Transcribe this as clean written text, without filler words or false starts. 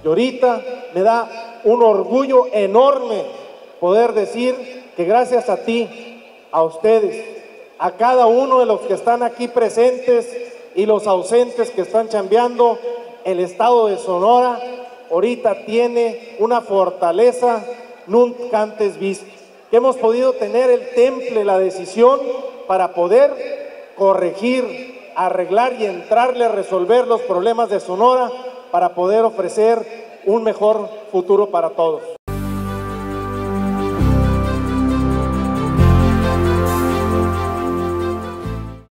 Y ahorita me da un orgullo enorme poder decir que gracias a ti, a ustedes, a cada uno de los que están aquí presentes y los ausentes que están chambeando, el estado de Sonora ahorita tiene una fortaleza nunca antes vista. Que hemos podido tener el temple, la decisión para poder corregir, arreglar y entrarle a resolver los problemas de Sonora para poder ofrecer un mejor futuro para todos.